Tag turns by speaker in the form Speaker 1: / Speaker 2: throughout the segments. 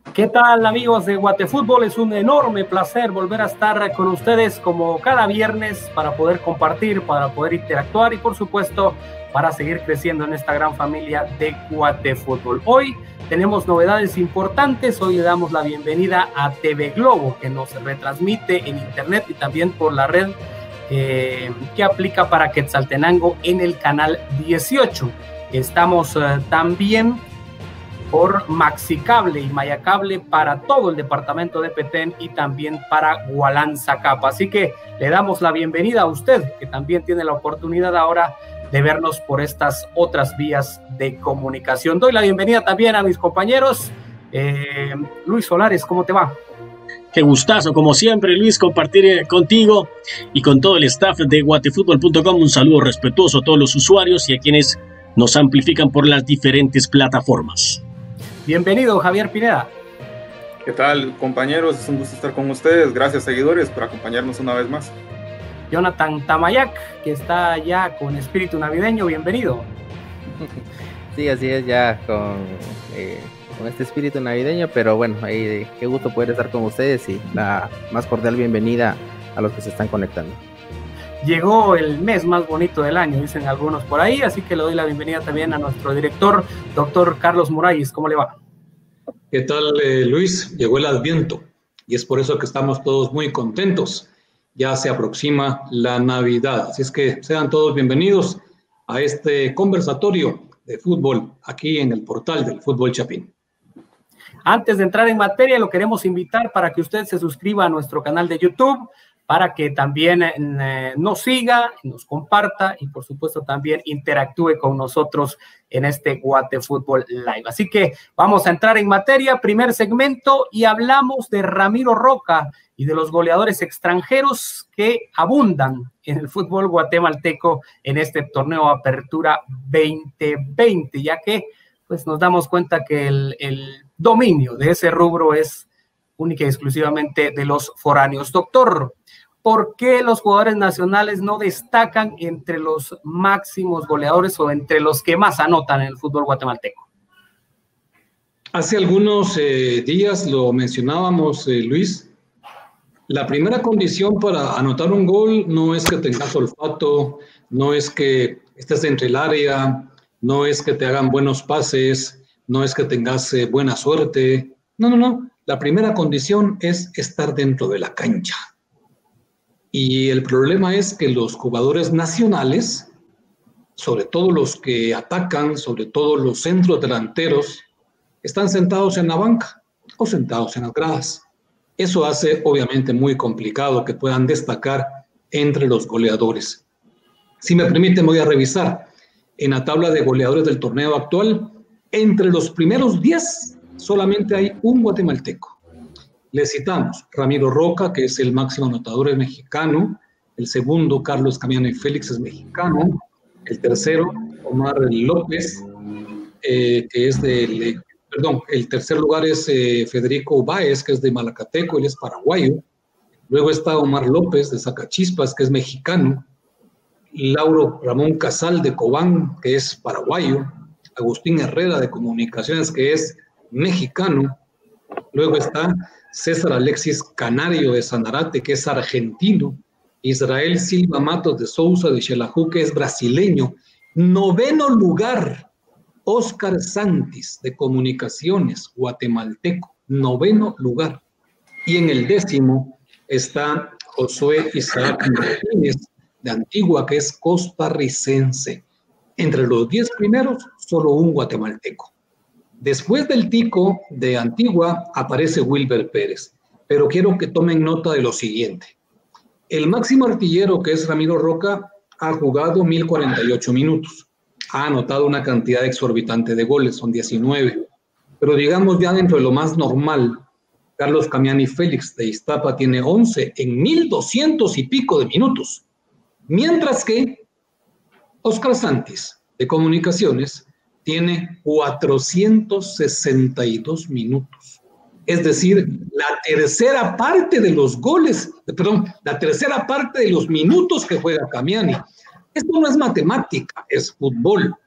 Speaker 1: ¿Qué tal, amigos de Guatefútbol? Es un enorme placer volver a estar con ustedes como cada viernes para poder compartir, para poder interactuar y por supuesto para seguir creciendo en esta gran familia de Guatefútbol. Hoy tenemos novedades importantes. Hoy le damos la bienvenida a TV Globo, que nos retransmite en internet y también por la red que aplica para Quetzaltenango en el canal 18. Estamos también por Maxicable y Mayacable para todo el departamento de Petén y también para Hualanzacapa. Así que le damos la bienvenida a usted, que también tiene la oportunidad ahora de vernos por estas otras vías de comunicación. Doy la bienvenida también a mis compañeros. Luis Solares, ¿cómo te va?
Speaker 2: Qué gustazo, como siempre, Luis, compartir contigo y con todo el staff de guatefutbol.com. Un saludo respetuoso a todos los usuarios y a quienes nos amplifican por las diferentes plataformas.
Speaker 1: Bienvenido, Javier Pineda.
Speaker 3: ¿Qué tal, compañeros? Es un gusto estar con ustedes. Gracias, seguidores, por acompañarnos una vez más.
Speaker 1: Jonathan Tamayac, que está ya con espíritu navideño. Bienvenido.
Speaker 4: Sí, así es, ya con este espíritu navideño, pero bueno, ahí qué gusto poder estar con ustedes y la más cordial bienvenida a los que se están conectando.
Speaker 1: Llegó el mes más bonito del año, dicen algunos por ahí, así que le doy la bienvenida también a nuestro director, doctor Carlos Muralles. ¿Cómo le va?
Speaker 5: ¿Qué tal, Luis? Llegó el Adviento y es por eso que estamos todos muy contentos. Ya se aproxima la Navidad, así es que sean todos bienvenidos a este conversatorio de fútbol aquí en el portal del Fútbol Chapín.
Speaker 1: Antes de entrar en materia, lo queremos invitar para que usted se suscriba a nuestro canal de YouTube, para que también nos siga, nos comparta y por supuesto también interactúe con nosotros en este Guatefútbol Live. Así que vamos a entrar en materia, primer segmento, y hablamos de Ramiro Roca y de los goleadores extranjeros que abundan en el fútbol guatemalteco en este torneo Apertura 2020, ya que pues nos damos cuenta que el dominio de ese rubro es única y exclusivamente de los foráneos. Doctor, ¿por qué los jugadores nacionales no destacan entre los máximos goleadores o entre los que más anotan en el fútbol guatemalteco?
Speaker 5: Hace algunos días lo mencionábamos, Luis. La primera condición para anotar un gol no es que tengas olfato, no es que estés entre el área, no es que te hagan buenos pases, no es que tengas buena suerte. No. La primera condición es estar dentro de la cancha. Y el problema es que los jugadores nacionales, sobre todo los que atacan, sobre todo los centros delanteros, están sentados en la banca o sentados en las gradas. Eso hace obviamente muy complicado que puedan destacar entre los goleadores. Si me permiten, voy a revisar en la tabla de goleadores del torneo actual. Entre los primeros 10 solamente hay un guatemalteco. Le citamos Ramiro Roca, que es el máximo anotador, es mexicano. El segundo, Carlos Camiani Félix, es mexicano. El tercero, Omar López, que es el tercer lugar es Federico Báez, que es de Malacateco, él es paraguayo. Luego está Omar López, de Zacachispas, que es mexicano. Lauro Ramón Casal, de Cobán, que es paraguayo. Agustín Herrera, de Comunicaciones, que es mexicano. Luego está César Alexis Canario, de Sanarate, que es argentino. Israel Silva Matos de Sousa, de Xelajú, que es brasileño. Noveno lugar, Óscar Santis, de Comunicaciones, guatemalteco. Noveno lugar. Y en el 10º está Josué Isaac Martínez, de Antigua, que es costarricense. Entre los 10 primeros, solo un guatemalteco. Después del Tico de Antigua aparece Wilber Pérez, pero quiero que tomen nota de lo siguiente. El máximo artillero, que es Ramiro Roca, ha jugado 1048 minutos. Ha anotado una cantidad exorbitante de goles, son 19. Pero digamos ya dentro de lo más normal, Carlos Camiani Félix de Iztapa tiene 11 en 1200 y pico de minutos. Mientras que Óscar Santis de Comunicaciones tiene 462 minutos. Es decir, la tercera parte de los goles, la tercera parte de los minutos que juega Camiani. Esto no es matemática, es fútbol.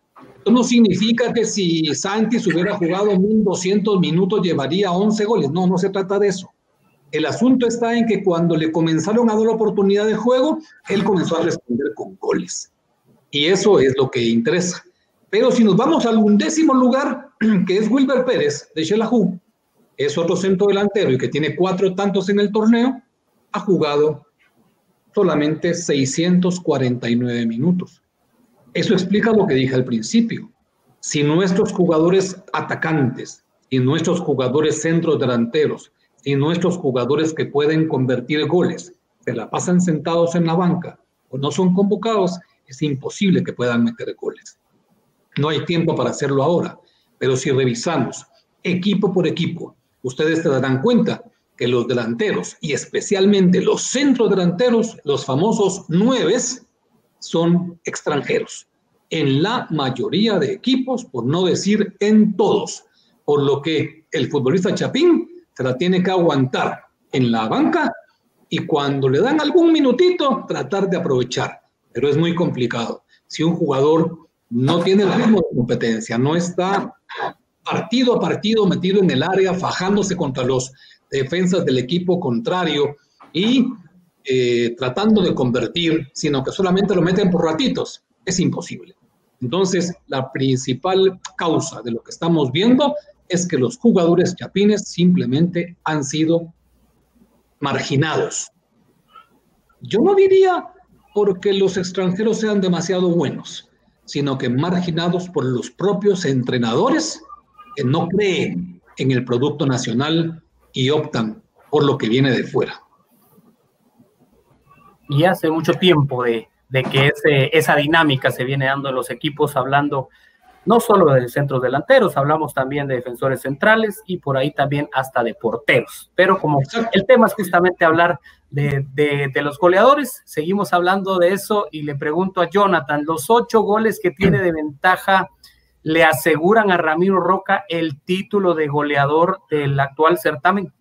Speaker 5: Esto no significa que si Santis hubiera jugado 1200 minutos llevaría 11 goles. No, no se trata de eso. El asunto está en que cuando le comenzaron a dar la oportunidad de juego, él comenzó a responder con goles. Y eso es lo que interesa. Pero si nos vamos al 11º lugar, que es Wilber Pérez de Xelajú, es otro centro delantero y que tiene 4 tantos en el torneo, ha jugado solamente 649 minutos. Eso explica lo que dije al principio. Si nuestros jugadores atacantes, si nuestros jugadores centros delanteros, si nuestros jugadores que pueden convertir goles se la pasan sentados en la banca o no son convocados, es imposible que puedan meter goles. No hay tiempo para hacerlo ahora, pero si revisamos equipo por equipo, ustedes se darán cuenta que los delanteros y especialmente los centrodelanteros, los famosos 9, son extranjeros. En la mayoría de equipos, por no decir en todos, por lo que el futbolista Chapín se la tiene que aguantar en la banca y cuando le dan algún minutito, tratar de aprovechar. Pero es muy complicado. Si un jugador no tiene el ritmo de competencia, no está partido a partido metido en el área, fajándose contra los defensas del equipo contrario y tratando de convertir, sino que solamente lo meten por ratitos, es imposible. Entonces, la principal causa de lo que estamos viendo es que los jugadores chapines simplemente han sido marginados. Yo no diría porque los extranjeros sean demasiado buenos, sino que marginados por los propios entrenadores que no creen en el producto nacional y optan por lo que viene de fuera.
Speaker 1: Y hace mucho tiempo de que esa dinámica se viene dando en los equipos, hablando no solo de centros delanteros, hablamos también de defensores centrales y por ahí también hasta de porteros. Pero como el tema es justamente hablar de los goleadores, seguimos hablando de eso y le pregunto a Jonathan, ¿los 8 goles que tiene de ventaja le aseguran a Ramiro Roca el título de goleador del actual certamen?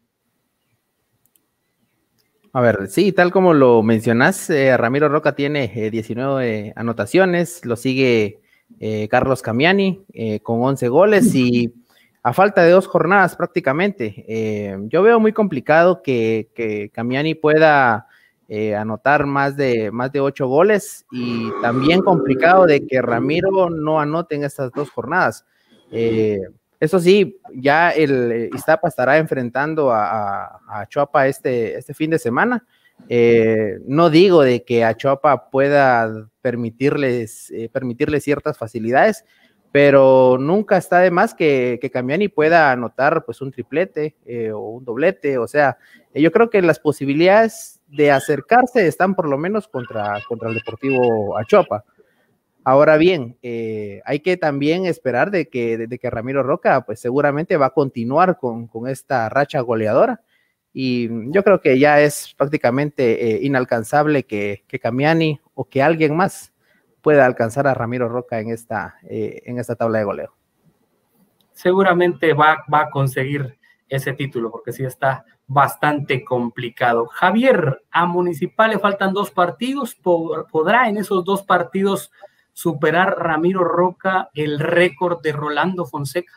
Speaker 4: A ver, sí, tal como lo mencionás, Ramiro Roca tiene 19 anotaciones, lo sigue Carlos Camiani con 11 goles y a falta de 2 jornadas prácticamente. Yo veo muy complicado que Camiani pueda anotar más de 8 goles y también complicado de que Ramiro no anote en estas 2 jornadas. Eso sí, ya el Iztapa estará enfrentando a Achuapa este fin de semana. No digo de que Achuapa pueda permitirle ciertas facilidades, pero nunca está de más que Camiani pueda anotar pues un triplete o un doblete. O sea, yo creo que las posibilidades de acercarse están por lo menos contra el Deportivo Achuapa. Ahora bien, hay que también esperar de que Ramiro Roca pues seguramente va a continuar con esta racha goleadora y yo creo que ya es prácticamente inalcanzable que Camiani o que alguien más pueda alcanzar a Ramiro Roca en esta tabla de goleo.
Speaker 1: Seguramente va a conseguir ese título porque sí está bastante complicado. Javier, a Municipal le faltan 2 partidos, ¿podrá en esos 2 partidos superar Ramiro Roca el récord de Rolando Fonseca?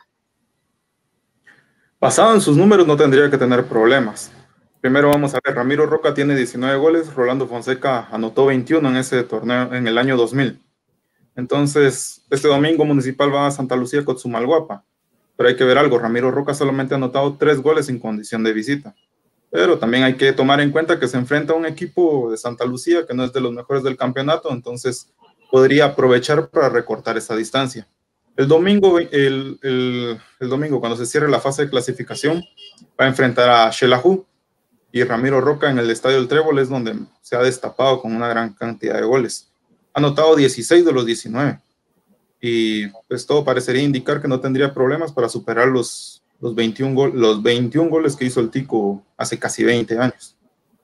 Speaker 3: Basado en sus números no tendría que tener problemas. Primero vamos a ver, Ramiro Roca tiene 19 goles, Rolando Fonseca anotó 21 en ese torneo en el año 2000. Entonces, este domingo Municipal va a Santa Lucía con Sumalguapa. Pero hay que ver algo, Ramiro Roca solamente ha anotado 3 goles en condición de visita. Pero también hay que tomar en cuenta que se enfrenta a un equipo de Santa Lucía que no es de los mejores del campeonato, entonces podría aprovechar para recortar esa distancia. El domingo, el domingo, cuando se cierre la fase de clasificación, va a enfrentar a Xelajú y Ramiro Roca en el Estadio El Trébol es donde se ha destapado con una gran cantidad de goles. Ha anotado 16 de los 19 y pues todo parecería indicar que no tendría problemas para superar los 21 goles que hizo el Tico hace casi 20 años.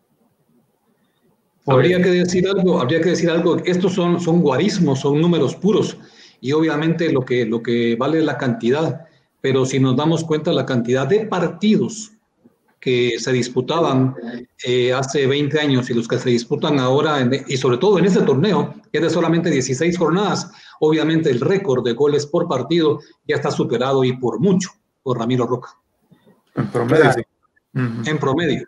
Speaker 5: Habría que decir algo, estos son guarismos, son números puros, y obviamente lo que vale la cantidad, pero si nos damos cuenta la cantidad de partidos que se disputaban hace 20 años y los que se disputan ahora, y sobre todo en este torneo, que es de solamente 16 jornadas, Obviamente el récord de goles por partido ya está superado y por mucho por Ramiro Roca.
Speaker 3: En promedio, sí.
Speaker 5: En promedio.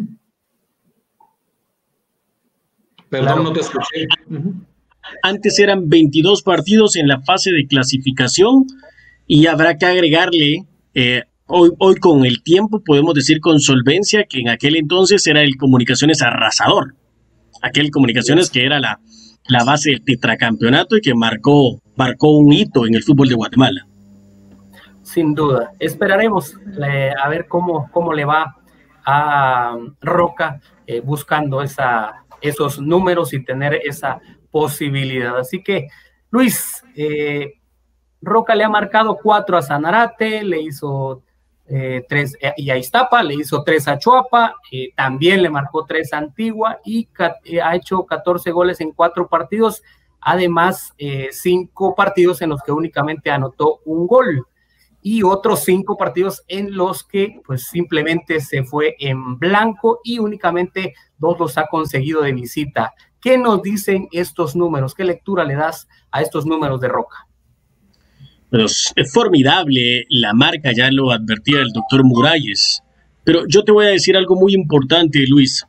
Speaker 5: Perdón,
Speaker 1: Claro.
Speaker 5: no te escuché.
Speaker 2: Antes eran 22 partidos en la fase de clasificación y habrá que agregarle, hoy con el tiempo podemos decir con solvencia que en aquel entonces era el Comunicaciones arrasador. Aquel Comunicaciones que era la base del tetracampeonato y que marcó un hito en el fútbol de Guatemala.
Speaker 1: Sin duda. Esperaremos a ver cómo le va a Roca buscando esos números y tener esa posibilidad. Así que, Luis, Roca le ha marcado 4 a Sanarate, le hizo 3 y a Iztapa, le hizo 3 a Choapa, también le marcó 3 a Antigua y ha hecho 14 goles en 4 partidos, además 5 partidos en los que únicamente anotó un gol y otros 5 partidos en los que pues simplemente se fue en blanco y únicamente 2 los ha conseguido de visita. ¿Qué nos dicen estos números? ¿Qué lectura le das a estos números de Roca?
Speaker 2: Pero es formidable la marca, ya lo advertía el doctor Muralles. Pero yo te voy a decir algo muy importante, Luis.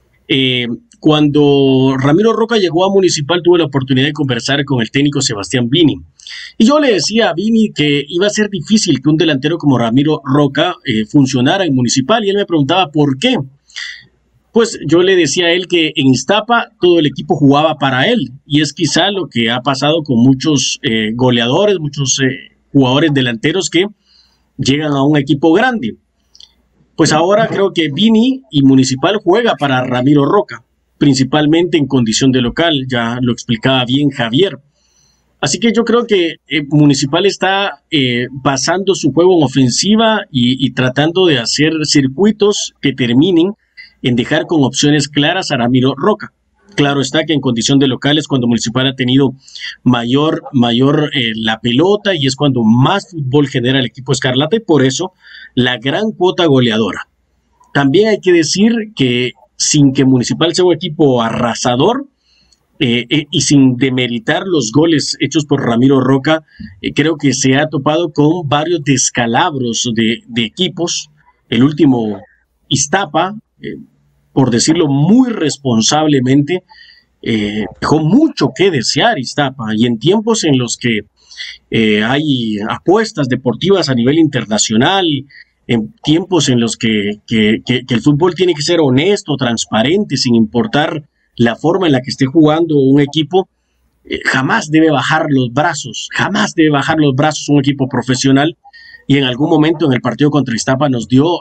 Speaker 2: Cuando Ramiro Roca llegó a Municipal, tuve la oportunidad de conversar con el técnico Sebastián Vini. Y yo le decía a Vini que iba a ser difícil que un delantero como Ramiro Roca funcionara en Municipal. Y él me preguntaba por qué. Pues yo le decía a él que en Iztapa todo el equipo jugaba para él. Y es quizá lo que ha pasado con muchos goleadores, muchos jugadores delanteros que llegan a un equipo grande. Pues ahora creo que Vini y Municipal juega para Ramiro Roca, principalmente en condición de local, ya lo explicaba bien Javier. Así que yo creo que Municipal está basando su juego en ofensiva y tratando de hacer circuitos que terminen en dejar con opciones claras a Ramiro Roca. Claro está que en condición de local es cuando Municipal ha tenido mayor la pelota y es cuando más fútbol genera el equipo Escarlata y por eso la gran cuota goleadora. También hay que decir que sin que Municipal sea un equipo arrasador y sin demeritar los goles hechos por Ramiro Roca, creo que se ha topado con varios descalabros de equipos. El último, Iztapa, por decirlo muy responsablemente, dejó mucho que desear Iztapa y en tiempos en los que hay apuestas deportivas a nivel internacional, en tiempos en los que el fútbol tiene que ser honesto, transparente, sin importar la forma en la que esté jugando un equipo, jamás debe bajar los brazos un equipo profesional y en algún momento en el partido contra Iztapa nos dio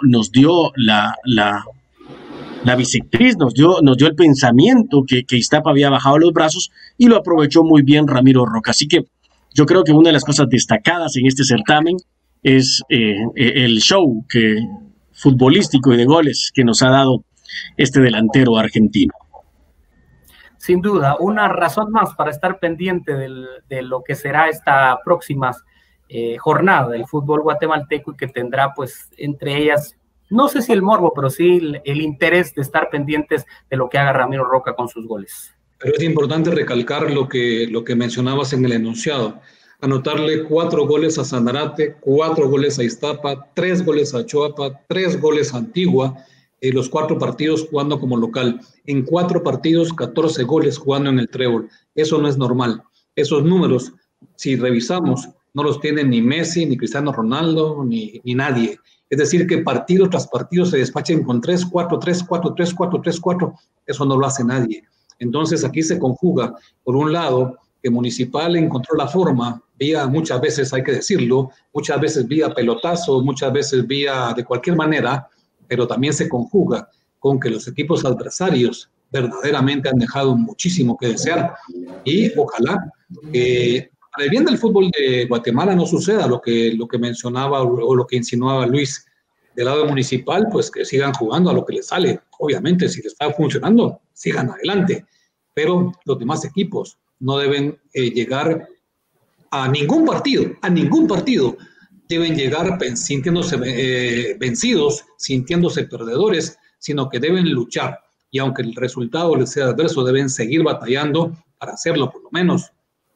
Speaker 2: la bisectriz, nos dio el pensamiento que Iztapa había bajado los brazos y lo aprovechó muy bien Ramiro Roca. Así que yo creo que una de las cosas destacadas en este certamen es el show futbolístico y de goles que nos ha dado este delantero argentino.
Speaker 1: Sin duda, una razón más para estar pendiente de lo que será esta próxima jornada del fútbol guatemalteco y que tendrá pues entre ellas, no sé si el morbo, pero sí el interés de estar pendientes de lo que haga Ramiro Roca con sus goles.
Speaker 5: Pero es importante recalcar lo que mencionabas en el enunciado. Anotarle 4 goles a Sanarate, 4 goles a Iztapa, 3 goles a Choapa, 3 goles a Antigua, los 4 partidos jugando como local. En 4 partidos, 14 goles jugando en el Trébol. Eso no es normal. Esos números, si revisamos, no los tienen ni Messi, ni Cristiano Ronaldo, ni nadie. Es decir, que partido tras partido se despachen con 3-4, 3-4, 3-4, 3-4. Eso no lo hace nadie. Entonces aquí se conjuga, por un lado, que Municipal encontró la forma, muchas veces hay que decirlo, muchas veces vía pelotazo, muchas veces vía de cualquier manera, pero también se conjuga con que los equipos adversarios verdaderamente han dejado muchísimo que desear y ojalá para el bien del fútbol de Guatemala no suceda lo que mencionaba o lo que insinuaba Luis del lado Municipal, pues que sigan jugando a lo que les sale. Obviamente, si les está funcionando, sigan adelante, pero los demás equipos no deben llegar a ningún partido, deben llegar sintiéndose vencidos, sintiéndose perdedores, sino que deben luchar y aunque el resultado les sea adverso, deben seguir batallando para hacerlo por lo menos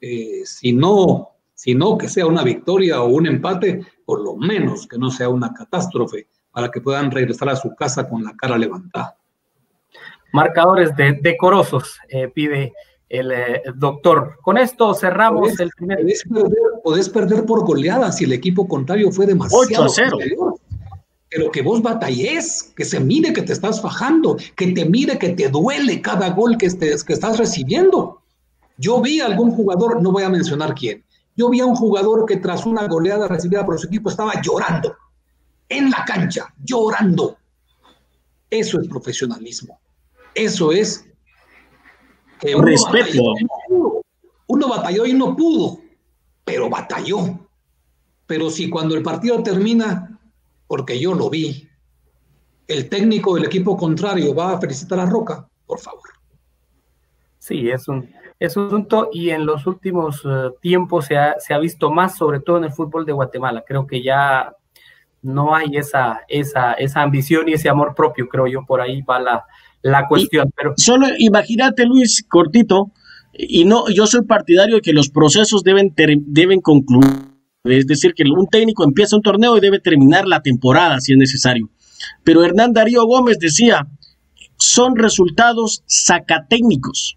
Speaker 5: si no que sea una victoria o un empate, por lo menos que no sea una catástrofe, para que puedan regresar a su casa con la cara levantada.
Speaker 1: Marcadores decorosos, pide el doctor. Con esto cerramos el primer...
Speaker 5: Podés perder por goleada si el equipo contrario fue demasiado
Speaker 2: 8-0.
Speaker 5: superior. Pero que vos batallés, que se mire que te estás fajando, que te mire que te duele cada gol que estás recibiendo. Yo vi a algún jugador, no voy a mencionar quién, yo vi a un jugador que tras una goleada recibida por su equipo estaba llorando, en la cancha, llorando. Eso es profesionalismo. Eso es que
Speaker 2: respeto.
Speaker 5: Uno batalló y no pudo, pero batalló. Pero si cuando el partido termina, porque yo lo vi, el técnico del equipo contrario va a felicitar a Roca, por favor.
Speaker 1: Sí, es un asunto, y en los últimos tiempos se ha visto más, sobre todo en el fútbol de Guatemala. Creo que ya no hay esa ambición y ese amor propio, creo yo, por ahí va la cuestión. Pero
Speaker 2: solo imagínate, Luis, cortito, y no, yo soy partidario de que los procesos deben concluir, es decir, que un técnico empieza un torneo y debe terminar la temporada si es necesario. Pero Hernán Darío Gómez decía, son resultados sacatécnicos,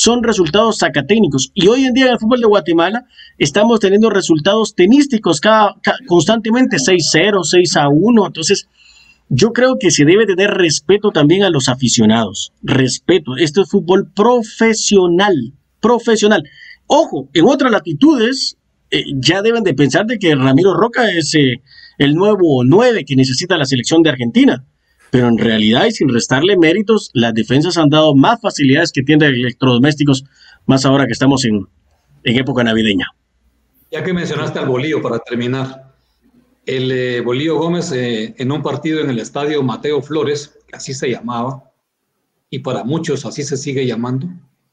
Speaker 2: y hoy en día en el fútbol de Guatemala estamos teniendo resultados tenísticos constantemente, 6-0, 6-1, entonces yo creo que se debe tener respeto también a los aficionados, respeto, esto es fútbol profesional. Ojo, en otras latitudes ya deben de pensar de que Ramiro Roca es el nuevo 9 que necesita la selección de Argentina, pero en realidad y sin restarle méritos, las defensas han dado más facilidades que tiendas de electrodomésticos, más ahora que estamos en época navideña.
Speaker 5: Ya que mencionaste al Bolío, para terminar, el Bolío Gómez en un partido en el estadio Mateo Flores, que así se llamaba, y para muchos así se sigue llamando,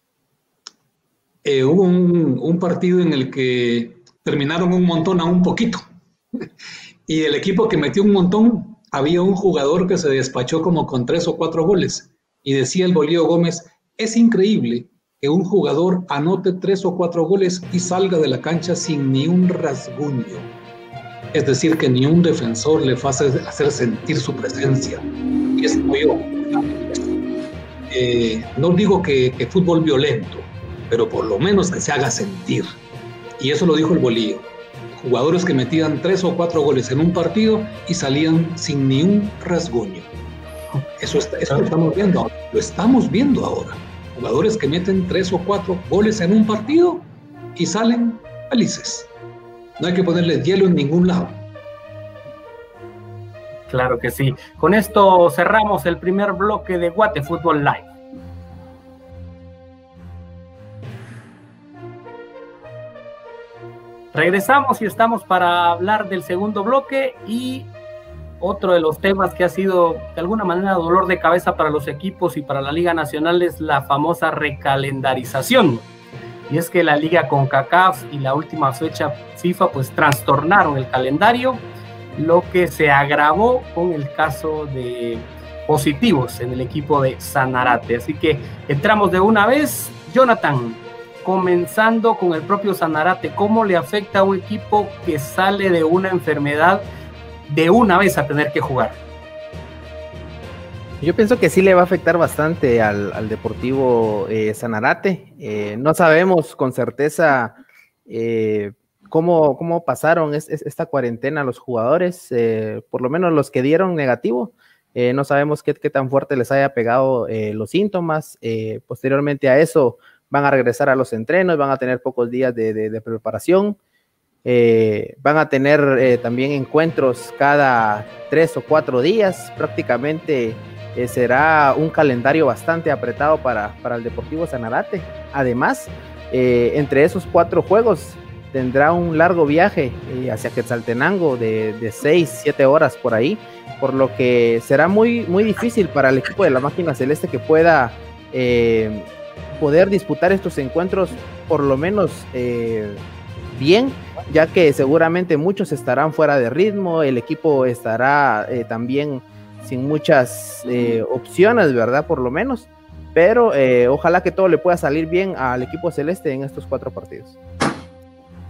Speaker 5: hubo un partido en el que terminaron un montón a un poquito, y el equipo que metió un montón, había un jugador que se despachó como con 3 o 4 goles, y decía el Bolío Gómez, es increíble que un jugador anote 3 o 4 goles y salga de la cancha sin ni un rasguño. Es decir, que ni un defensor le hace hacer sentir su presencia. Y es muy no digo que fútbol violento, pero por lo menos que se haga sentir. Y eso lo dijo el Bolío. Jugadores que metían 3 o 4 goles en un partido y salían sin ni un rasguño. Eso lo estamos viendo ahora. Lo estamos viendo ahora. Jugadores que meten 3 o 4 goles en un partido y salen felices. No hay que ponerles hielo en ningún lado.
Speaker 1: Claro que sí. Con esto cerramos el primer bloque de Guate Fútbol Live. Regresamos y estamos para hablar del segundo bloque, y otro de los temas que ha sido de alguna manera dolor de cabeza para los equipos y para la Liga Nacional es la famosa recalendarización. Y es que la Liga CONCACAF y la última fecha FIFA pues trastornaron el calendario, lo que se agravó con el caso de positivos en el equipo de Sanarate. Así que entramos de una vez. Jonathan, comenzando con el propio Sanarate, ¿cómo le afecta a un equipo que sale de una enfermedad de una vez a tener que jugar?
Speaker 4: Yo pienso que sí le va a afectar bastante al Deportivo Sanarate. No sabemos con certeza cómo pasaron esta cuarentena los jugadores, por lo menos los que dieron negativo. No sabemos qué tan fuerte les haya pegado los síntomas. Posteriormente a eso van a regresar a los entrenos, van a tener pocos días de preparación, van a tener también encuentros cada 3 o 4 días, prácticamente será un calendario bastante apretado para el Deportivo Sanarate. Además, entre esos 4 juegos tendrá un largo viaje hacia Quetzaltenango de 6-7 horas por ahí, por lo que será muy, muy difícil para el equipo de la Máquina Celeste que pueda poder disputar estos encuentros por lo menos bien, ya que seguramente muchos estarán fuera de ritmo, el equipo estará también sin muchas opciones, ¿verdad? Por lo menos, pero ojalá que todo le pueda salir bien al equipo celeste en estos 4 partidos.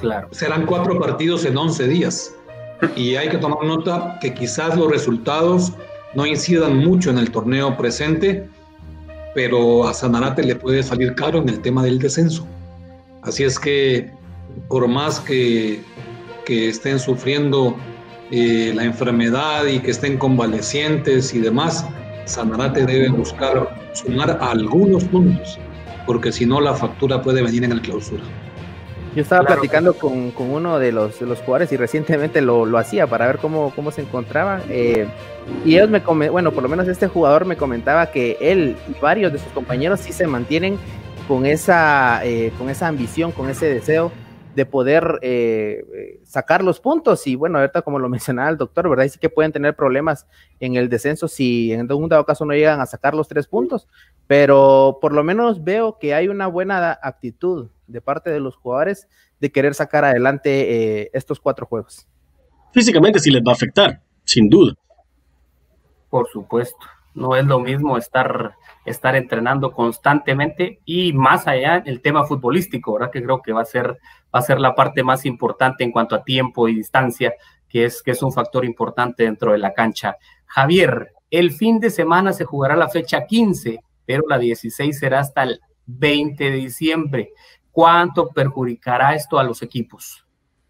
Speaker 1: Claro.
Speaker 5: Serán 4 partidos en 11 días. Y hay que tomar nota que quizás los resultados no incidan mucho en el torneo presente, pero a Sanarate le puede salir caro en el tema del descenso. Así es que, por más que estén sufriendo la enfermedad y que estén convalecientes y demás, Sanarate debe buscar sumar algunos puntos, porque si no la factura puede venir en el clausura.
Speaker 4: Yo estaba platicando con uno de los jugadores y recientemente lo hacía para ver cómo se encontraba, y ellos bueno, por lo menos este jugador me comentaba que él y varios de sus compañeros sí se mantienen con esa ambición, con ese deseo de poder sacar los puntos. Y bueno, ahorita como lo mencionaba el doctor, ¿verdad? Y sí que pueden tener problemas en el descenso si en un dado caso no llegan a sacar los 3 puntos, pero por lo menos veo que hay una buena actitud de parte de los jugadores de querer sacar adelante estos 4 juegos.
Speaker 2: Físicamente sí les va a afectar, sin duda.
Speaker 1: Por supuesto, no es lo mismo estar entrenando constantemente y más allá el tema futbolístico, ¿verdad? Que creo que va a ser la parte más importante en cuanto a tiempo y distancia, que es un factor importante dentro de la cancha. Javier, el fin de semana se jugará la fecha 15, pero la 16 será hasta el 20 de diciembre. ¿Cuánto perjudicará esto a los equipos?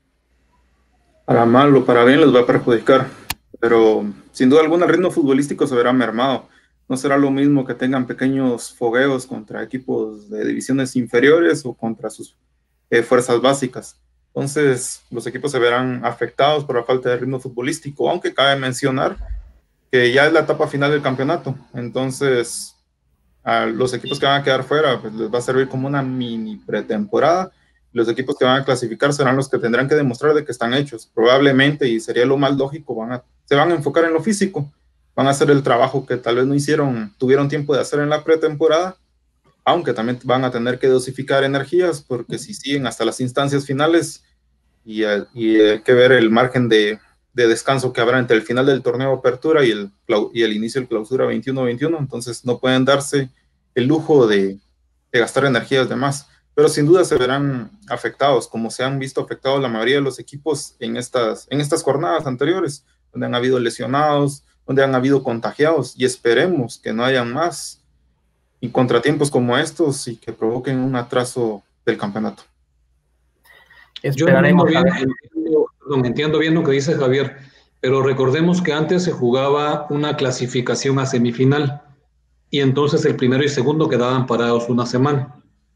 Speaker 3: Para mal o para bien les va a perjudicar, pero sin duda alguna el ritmo futbolístico se verá mermado. No será lo mismo que tengan pequeños fogueos contra equipos de divisiones inferiores o contra sus fuerzas básicas. Entonces los equipos se verán afectados por la falta de ritmo futbolístico, aunque cabe mencionar que ya es la etapa final del campeonato. Entonces a los equipos que van a quedar fuera pues les va a servir como una mini pretemporada. Los equipos que van a clasificar serán los que tendrán que demostrar de que están hechos. Probablemente, y sería lo más lógico, se van a enfocar en lo físico. Van a hacer el trabajo que tal vez no tuvieron tiempo de hacer en la pretemporada, aunque también van a tener que dosificar energías, porque si siguen hasta las instancias finales y hay que ver el margen de descanso que habrá entre el final del torneo de apertura y el inicio del clausura 21-21, entonces no pueden darse el lujo de gastar energías de más, pero sin duda se verán afectados, como se han visto afectados la mayoría de los equipos en estas jornadas anteriores, donde han habido lesionados, donde han habido contagiados, y esperemos que no hayan más y contratiempos como estos y que provoquen un atraso del campeonato.
Speaker 5: Esperaremos. Entiendo bien lo que dice Javier, pero recordemos que antes se jugaba una clasificación a semifinal y entonces el primero y segundo quedaban parados una semana.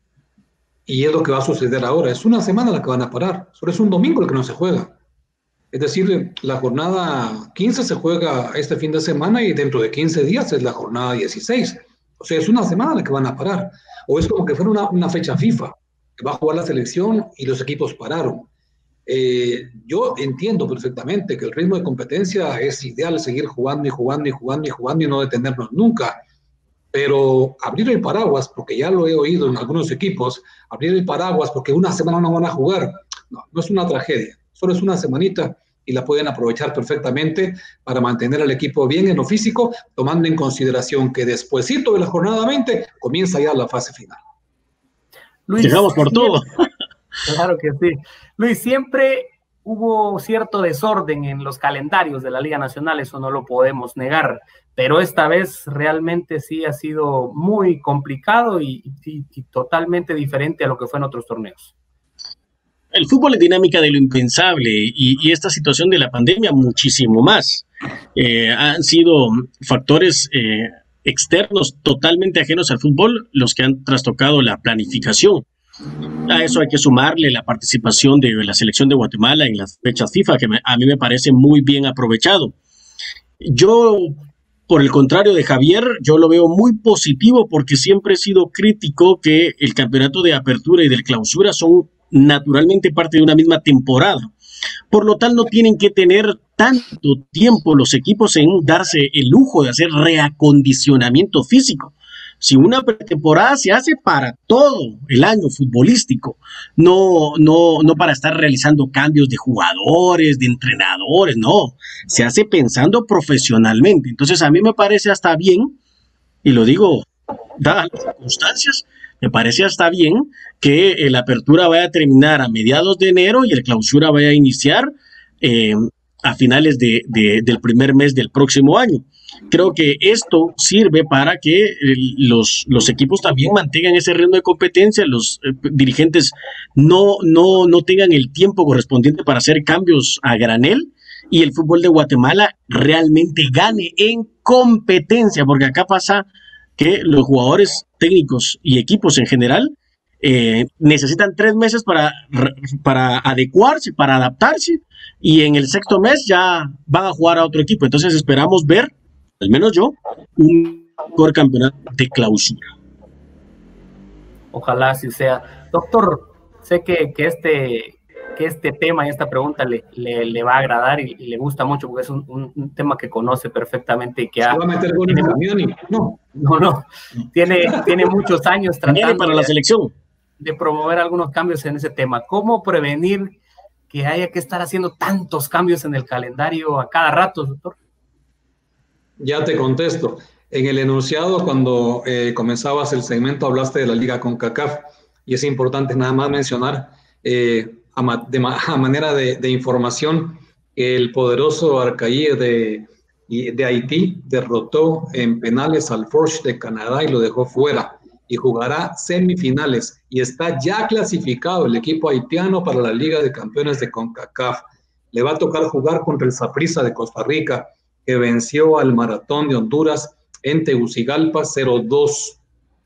Speaker 5: Y es lo que va a suceder ahora. Es una semana la que van a parar. Solo es un domingo el que no se juega. Es decir, la jornada 15 se juega este fin de semana y dentro de 15 días es la jornada 16. O sea, es una semana la que van a parar. O es como que fuera una fecha FIFA, que va a jugar la selección y los equipos pararon. Yo entiendo perfectamente que el ritmo de competencia es ideal, seguir jugando y jugando y jugando y jugando y no detenernos nunca. Pero abrir el paraguas, porque ya lo he oído en algunos equipos, abrir el paraguas porque una semana no van a jugar, no es una tragedia, solo es una semanita y la pueden aprovechar perfectamente para mantener al equipo bien en lo físico, tomando en consideración que despuesito de la jornada 20 comienza ya la fase final.
Speaker 2: Luis, llegamos por todo.
Speaker 1: Claro que sí. Luis, siempre hubo cierto desorden en los calendarios de la Liga Nacional, eso no lo podemos negar, pero esta vez realmente sí ha sido muy complicado y totalmente diferente a lo que fue en otros torneos.
Speaker 2: El fútbol es dinámica de lo impensable y esta situación de la pandemia muchísimo más. Han sido factores externos totalmente ajenos al fútbol los que han trastocado la planificación. A eso hay que sumarle la participación de la selección de Guatemala en las fechas FIFA, que a mí me parece muy bien aprovechado. Yo, por el contrario de Javier, yo lo veo muy positivo porque siempre he sido crítico que el campeonato de apertura y de clausura son naturalmente parte de una misma temporada. Por lo tal, no tienen que tener tanto tiempo los equipos en darse el lujo de hacer reacondicionamiento físico. Si una pretemporada se hace para todo el año futbolístico, no para estar realizando cambios de jugadores, de entrenadores, no, se hace pensando profesionalmente. Entonces a mí me parece hasta bien, y lo digo dadas las circunstancias, Me parece hasta bien que la apertura vaya a terminar a mediados de enero y el clausura vaya a iniciar a finales del primer mes del próximo año. Creo que esto sirve para que los equipos también mantengan ese ritmo de competencia, los dirigentes no tengan el tiempo correspondiente para hacer cambios a granel y el fútbol de Guatemala realmente gane en competencia, porque acá pasa que los jugadores técnicos y equipos en general necesitan 3 meses para adecuarse, para adaptarse, y en el 6º mes ya van a jugar a otro equipo. Entonces esperamos ver, al menos yo, un mejor campeonato de clausura.
Speaker 1: Ojalá así sea. Doctor, sé que este tema y esta pregunta le va a agradar y le gusta mucho, porque es un tema que conoce perfectamente y que
Speaker 5: ¿Se va a meter con el Camiani? No.
Speaker 1: Tiene muchos años tratando
Speaker 2: para la selección
Speaker 1: de promover algunos cambios en ese tema. ¿Cómo prevenir que haya que estar haciendo tantos cambios en el calendario a cada rato, doctor?
Speaker 5: Ya te contesto. En el enunciado, cuando comenzabas el segmento, hablaste de la Liga CONCACAF, y es importante nada más mencionar, a manera de información, el poderoso Arcaí de Haití derrotó en penales al Forge de Canadá y lo dejó fuera, y jugará semifinales, y está ya clasificado el equipo haitiano para la Liga de Campeones de CONCACAF. Le va a tocar jugar contra el Saprissa de Costa Rica, que venció al Maratón de Honduras en Tegucigalpa 0-2.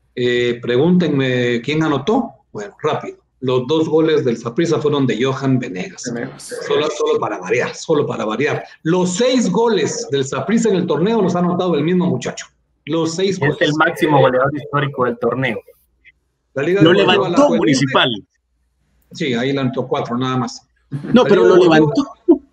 Speaker 5: Pregúntenme quién anotó. Bueno, rápido. Los 2 goles del Saprissa fueron de Johan Venegas. Solo para variar. Los 6 goles del Saprissa en el torneo los ha anotado el mismo muchacho. Los 6 goles.
Speaker 1: Es el máximo goleador histórico del torneo.
Speaker 5: La Liga
Speaker 2: lo levantó Municipal.
Speaker 5: Sí, ahí levantó 4 nada más.
Speaker 2: No, pero lo levantó.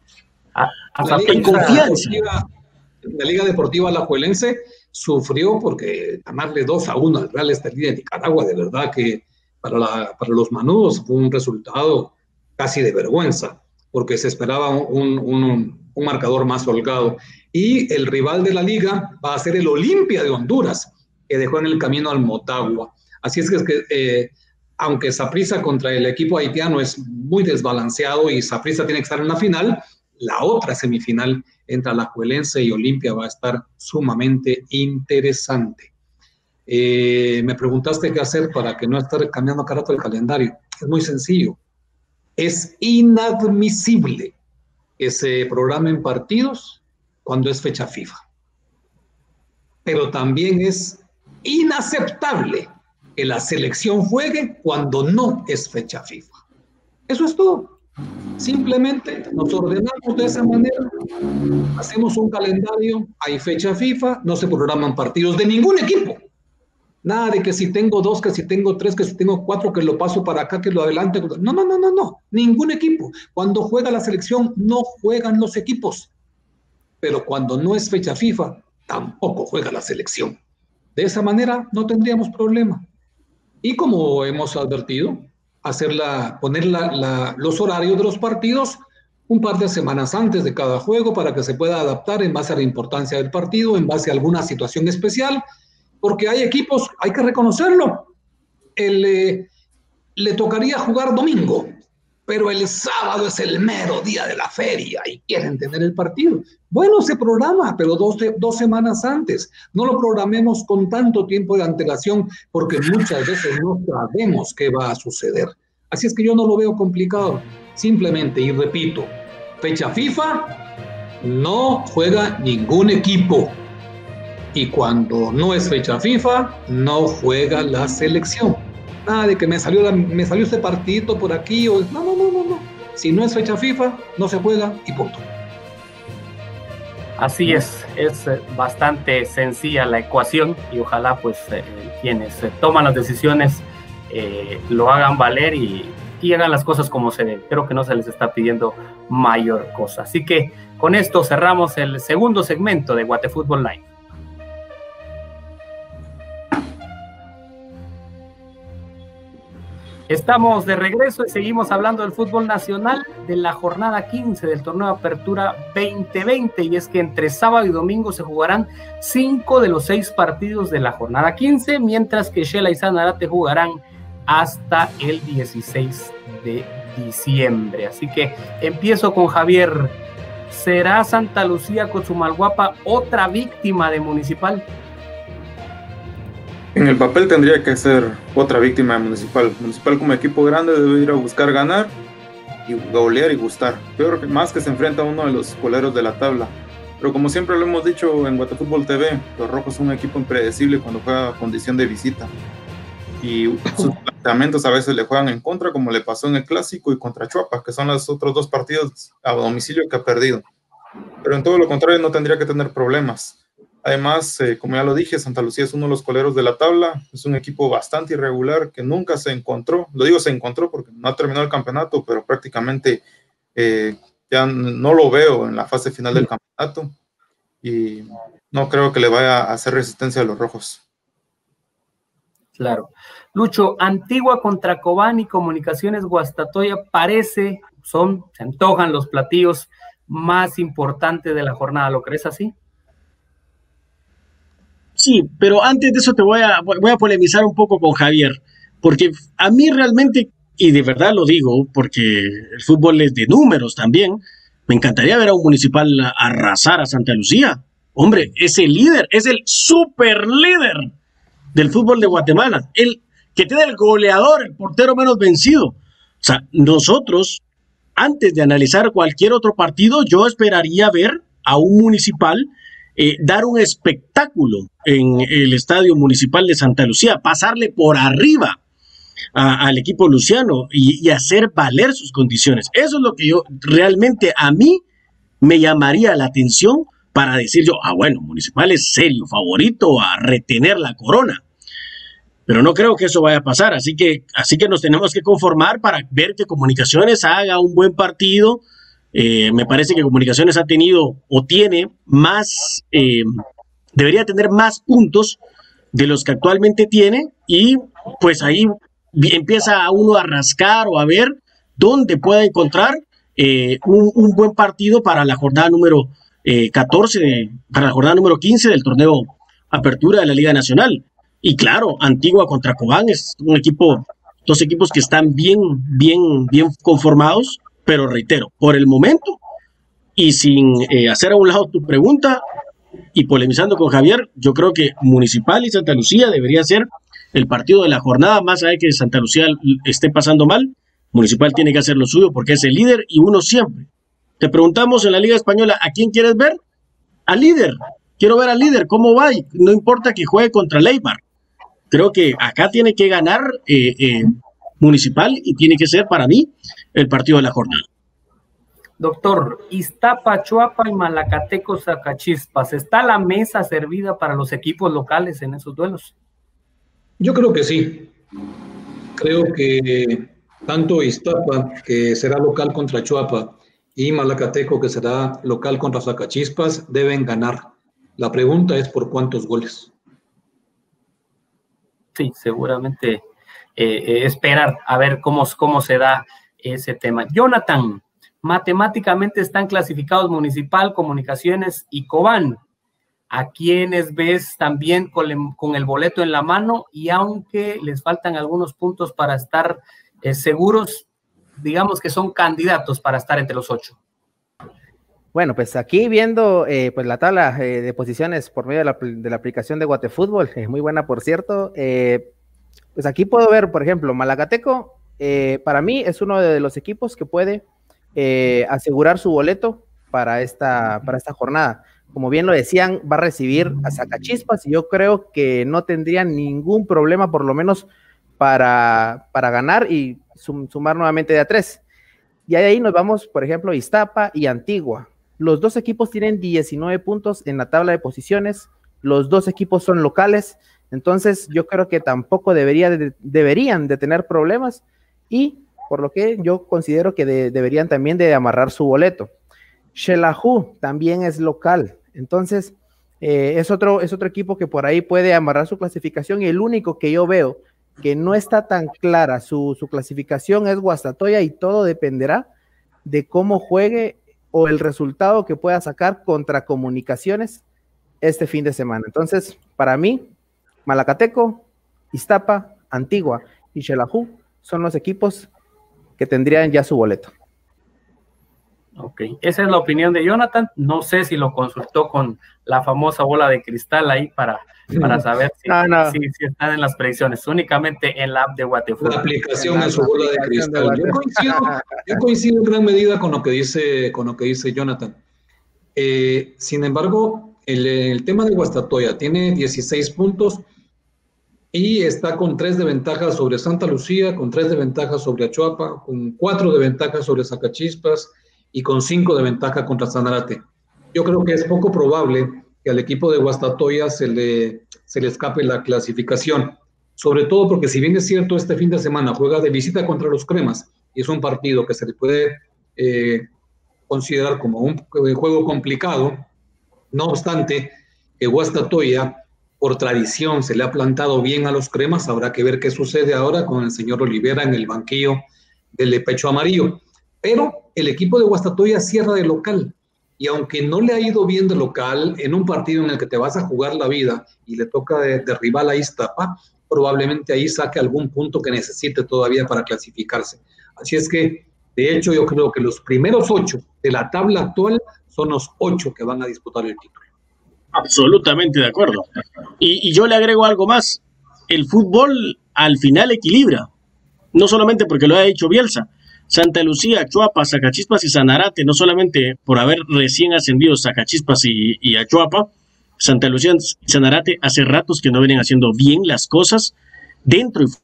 Speaker 5: En confianza. La Liga Deportiva Alajuelense sufrió porque ganarle 2-1 al Real Estelí de Nicaragua, de verdad que para los manudos fue un resultado casi de vergüenza, porque se esperaba un marcador más holgado. Y el rival de la liga va a ser el Olimpia de Honduras, que dejó en el camino al Motagua. Así es que aunque Saprissa contra el equipo haitiano es muy desbalanceado y Saprissa tiene que estar en la final, la otra semifinal entre Alajuelense y Olimpia va a estar sumamente interesante. Me preguntaste qué hacer para que no estar cambiando cada rato el calendario. Es muy sencillo. Es inadmisible que se programen partidos cuando es fecha FIFA. Pero también es inaceptable que la selección juegue cuando no es fecha FIFA. Eso es todo. Simplemente nos ordenamos de esa manera, hacemos un calendario, hay fecha FIFA, no se programan partidos de ningún equipo. Nada de que si tengo 2, que si tengo 3, que si tengo 4, que lo paso para acá, que lo adelante. No. Ningún equipo. Cuando juega la selección, no juegan los equipos. Pero cuando no es fecha FIFA, tampoco juega la selección. De esa manera no tendríamos problema. Y como hemos advertido, poner los horarios de los partidos un par de semanas antes de cada juego para que se pueda adaptar en base a la importancia del partido, en base a alguna situación especial, porque hay equipos, hay que reconocerlo, le tocaría jugar domingo, pero el sábado es el mero día de la feria y quieren tener el partido. Bueno, se programa, pero 2 semanas antes. No lo programemos con tanto tiempo de antelación porque muchas veces no sabemos qué va a suceder. Así es que yo no lo veo complicado. Simplemente, y repito, fecha FIFA, no juega ningún equipo. Y cuando no es fecha FIFA, no juega la selección. Nada de que me salió este partidito por aquí. No. Si no es fecha FIFA, no se juega y punto.
Speaker 1: Así es bastante sencilla la ecuación y ojalá pues quienes toman las decisiones lo hagan valer y hagan las cosas como se deben. Creo que no se les está pidiendo mayor cosa. Así que con esto cerramos el segundo segmento de Guate Fútbol Live. Estamos de regreso y seguimos hablando del fútbol nacional de la jornada 15 del torneo de Apertura 2020, y es que entre sábado y domingo se jugarán 5 de los 6 partidos de la jornada 15, mientras que Shela y Sanarate jugarán hasta el 16 de diciembre. Así que empiezo con Javier. ¿Será Santa Lucía Cochumalguapa otra víctima de Municipal?
Speaker 3: En el papel tendría que ser otra víctima de Municipal. Municipal como equipo grande debe ir a buscar ganar y golear y gustar. Peor que más que se enfrenta a uno de los coleros de la tabla. Pero como siempre lo hemos dicho en Guatefútbol TV, los rojos son un equipo impredecible cuando juega a condición de visita. Y sus planteamientos a veces le juegan en contra, como le pasó en el Clásico y contra Chuapa, que son los otros 2 partidos a domicilio que ha perdido. Pero en todo lo contrario no tendría que tener problemas. Además, como ya lo dije, Santa Lucía es uno de los coleros de la tabla, es un equipo bastante irregular que nunca se encontró, lo digo se encontró porque no ha terminado el campeonato, pero prácticamente ya no lo veo en la fase final del campeonato y no creo que le vaya a hacer resistencia a los rojos.
Speaker 1: Claro. Lucho, Antigua contra Cobán y Comunicaciones Guastatoya se antojan los platillos más importantes de la jornada, ¿lo crees así?
Speaker 2: Sí, pero antes de eso voy a polemizar un poco con Javier, porque a mí realmente, y de verdad lo digo, porque el fútbol es de números también, me encantaría ver a un Municipal arrasar a Santa Lucía. Hombre, es el líder, es el super líder del fútbol de Guatemala, el que tiene el goleador, el portero menos vencido. O sea, nosotros, antes de analizar cualquier otro partido, yo esperaría ver a un Municipal dar un espectáculo en el Estadio Municipal de Santa Lucía, pasarle por arriba al equipo luciano y hacer valer sus condiciones. Eso es lo que yo realmente a mí me llamaría la atención para decir yo, bueno, Municipal es serio, favorito a retener la corona. Pero no creo que eso vaya a pasar, así que nos tenemos que conformar para ver que Comunicaciones haga un buen partido. Me parece que Comunicaciones ha tenido o tiene más, debería tener más puntos de los que actualmente tiene, y pues ahí empieza uno a rascar o a ver dónde pueda encontrar un buen partido para la jornada número 14, para la jornada número 15 del torneo Apertura de la Liga Nacional. Y claro, Antigua contra Cobán es dos equipos que están bien conformados. Pero reitero, por el momento, y sin hacer a un lado tu pregunta y polemizando con Javier, yo creo que Municipal y Santa Lucía debería ser el partido de la jornada, más allá de que Santa Lucía esté pasando mal. Municipal tiene que hacer lo suyo porque es el líder y uno siempre. Te preguntamos en la Liga Española, ¿a quién quieres ver? Al líder. Quiero ver al líder, ¿cómo va? Y no importa que juegue contra Leibar. Creo que acá tiene que ganar Municipal y tiene que ser para mí el partido de la jornada.
Speaker 1: Doctor, Iztapa, Chuapa y Malacateco, Zacachispas, ¿está la mesa servida para los equipos locales en esos duelos?
Speaker 5: Yo creo que sí. Creo que tanto Iztapa, que será local contra Chuapa, y Malacateco, que será local contra Zacachispas, deben ganar. La pregunta es ¿por cuántos goles?
Speaker 1: Sí, seguramente esperar a ver cómo se da ese tema. Jonathan, matemáticamente están clasificados Municipal, Comunicaciones y Cobán. ¿A quiénes ves también con el boleto en la mano? Y aunque les faltan algunos puntos para estar seguros, digamos que son candidatos para estar entre los 8.
Speaker 4: Bueno, pues aquí viendo pues la tabla de posiciones por medio de la aplicación de Guatefútbol, muy buena por cierto, pues aquí puedo ver, por ejemplo, Malacateco, para mí es uno de los equipos que puede asegurar su boleto para esta jornada. Como bien lo decían, va a recibir a Zacachispas y yo creo que no tendría ningún problema, por lo menos para ganar y sumar nuevamente de a 3. Y ahí nos vamos, por ejemplo, Iztapa y Antigua. Los dos equipos tienen 19 puntos en la tabla de posiciones, los dos equipos son locales, entonces yo creo que tampoco deberían de tener problemas y por lo que yo considero que deberían también de amarrar su boleto. Xelajú también es local, entonces es otro equipo que por ahí puede amarrar su clasificación y el único que yo veo que no está tan clara su clasificación es Guastatoya, y todo dependerá de cómo juegue o el resultado que pueda sacar contra Comunicaciones este fin de semana. Entonces, para mí, Malacateco, Iztapa, Antigua y Xelajú son los equipos que tendrían ya su boleto.
Speaker 1: Ok, esa es la opinión de Jonathan. No sé si lo consultó con la famosa bola de cristal ahí para saber si están en las predicciones. Únicamente en la app de Guatefútbol.
Speaker 5: La aplicación es su bola de cristal. Yo coincido en gran medida con lo que dice Jonathan. Sin embargo, el tema de Guastatoya tiene 16 puntos y está con 3 de ventaja sobre Santa Lucía, con 3 de ventaja sobre Achuapa, con 4 de ventaja sobre Zacachispas y con 5 de ventaja contra Sanarate. Yo creo que es poco probable que al equipo de Guastatoya se le escape la clasificación, sobre todo porque si bien es cierto, este fin de semana juega de visita contra los Cremas, y es un partido que se le puede considerar como un juego complicado, no obstante, que Guastatoya, por tradición, se le ha plantado bien a los Cremas. Habrá que ver qué sucede ahora con el señor Olivera en el banquillo del Pecho Amarillo. Pero el equipo de Guastatoya cierra de local, y aunque no le ha ido bien de local en un partido en el que te vas a jugar la vida y le toca de rival a Iztapa, probablemente ahí saque algún punto que necesite todavía para clasificarse. Así es que, de hecho, yo creo que los primeros 8 de la tabla actual son los 8 que van a disputar el título.
Speaker 2: Absolutamente de acuerdo. Y yo le agrego algo más. El fútbol al final equilibra, no solamente porque lo ha hecho Bielsa. Santa Lucía, Achuapa, Zacachispas y Sanarate, no solamente por haber recién ascendido Zacachispas y Achuapa, Santa Lucía y Sanarate hace ratos que no vienen haciendo bien las cosas dentro y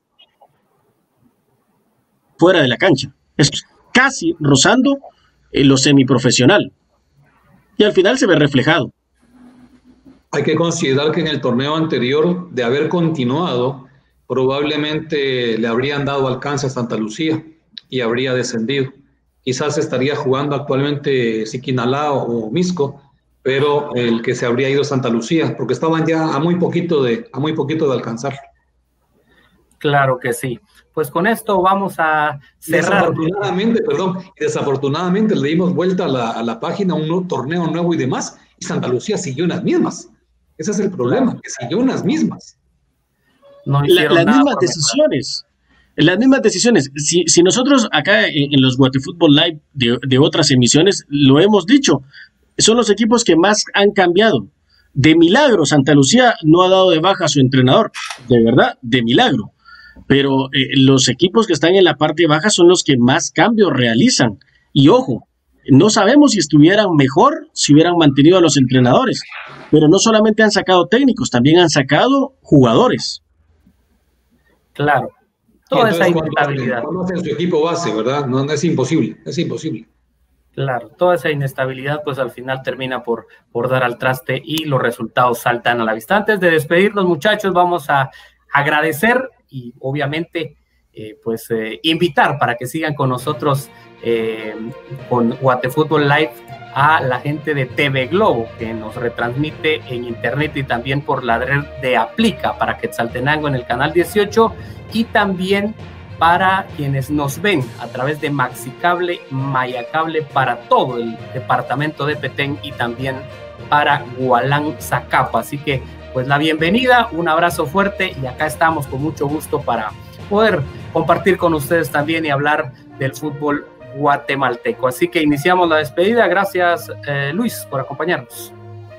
Speaker 2: fuera de la cancha. Es casi rozando lo semiprofesional. Y al final se ve reflejado.
Speaker 5: Hay que considerar que en el torneo anterior, de haber continuado, probablemente le habrían dado alcance a Santa Lucía y habría descendido. Quizás estaría jugando actualmente Siquinalá o Misco, pero el que se habría ido Santa Lucía, porque estaban ya a muy poquito de alcanzar.
Speaker 1: Claro que sí. Pues con esto vamos a cerrar.
Speaker 5: Desafortunadamente le dimos vuelta a la página, un torneo nuevo y demás, y Santa Lucía siguió en las mismas. Ese es el problema, que siguió en las mismas.
Speaker 1: No
Speaker 2: las mismas decisiones. Las mismas decisiones. Si nosotros acá en los Guatefútbol Live de otras emisiones lo hemos dicho, son los equipos que más han cambiado. De milagro, Santa Lucía no ha dado de baja a su entrenador. De verdad, de milagro. Pero los equipos que están en la parte baja son los que más cambios realizan. Y ojo, no sabemos si estuvieran mejor si hubieran mantenido a los entrenadores. Pero no solamente han sacado técnicos, también han sacado jugadores.
Speaker 1: Claro. Toda esa inestabilidad.
Speaker 5: No hacen su equipo base, ¿verdad? No, es imposible, es imposible.
Speaker 1: Claro, toda esa inestabilidad pues al final termina por dar al traste y los resultados saltan a la vista. Antes de despedirnos, muchachos, vamos a agradecer y obviamente invitar para que sigan con nosotros con Guatefútbol Live a la gente de TV Globo, que nos retransmite en internet y también por la red de Aplica para Quetzaltenango en el canal 18, y también para quienes nos ven a través de Maxicable, Mayacable para todo el departamento de Petén y también para Gualán, Zacapa. Así que pues la bienvenida, un abrazo fuerte y acá estamos con mucho gusto para poder compartir con ustedes también y hablar del fútbol guatemalteco. Así que iniciamos la despedida. Gracias, Luis, por acompañarnos.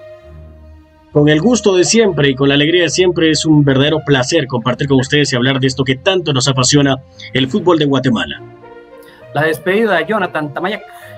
Speaker 2: Con el gusto de siempre y con la alegría de siempre, es un verdadero placer compartir con ustedes y hablar de esto que tanto nos apasiona, el fútbol de Guatemala.
Speaker 1: La despedida de Jonathan Tamayac.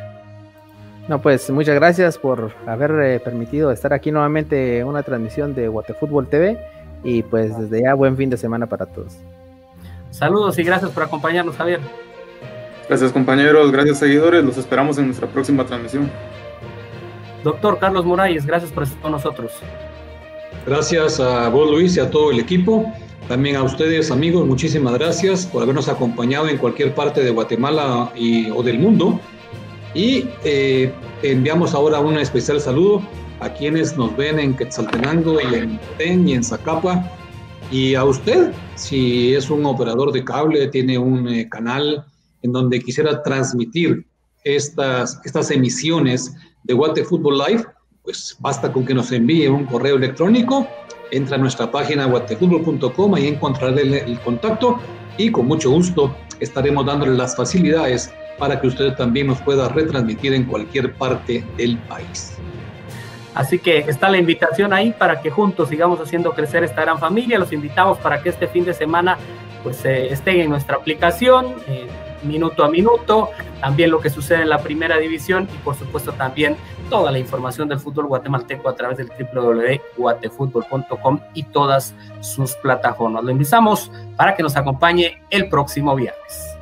Speaker 4: No, pues muchas gracias por haber permitido estar aquí nuevamente en una transmisión de Guatefútbol TV, y pues desde ya buen fin de semana para todos.
Speaker 1: Saludos y gracias por acompañarnos, Javier.
Speaker 3: Gracias, compañeros, gracias, seguidores, los esperamos en nuestra próxima transmisión.
Speaker 1: Doctor Carlos Morales, gracias por estar con nosotros.
Speaker 5: Gracias a vos, Luis, y a todo el equipo. También a ustedes, amigos, muchísimas gracias por habernos acompañado en cualquier parte de Guatemala o del mundo. Y enviamos ahora un especial saludo a quienes nos ven en Quetzaltenango y en Petén y en Zacapa. Y a usted, si es un operador de cable, tiene un canal en donde quisiera transmitir estas emisiones de Guate Fútbol Live, pues basta con que nos envíe un correo electrónico, entra a nuestra página guatefutbol.com, ahí encontrará el contacto y con mucho gusto estaremos dándole las facilidades para que usted también nos pueda retransmitir en cualquier parte del país.
Speaker 1: Así que está la invitación ahí para que juntos sigamos haciendo crecer esta gran familia. Los invitamos para que este fin de semana pues estén en nuestra aplicación, minuto a minuto, también lo que sucede en la primera división y por supuesto también toda la información del fútbol guatemalteco a través del www.guatefutbol.com y todas sus plataformas. Lo invitamos para que nos acompañe el próximo viernes.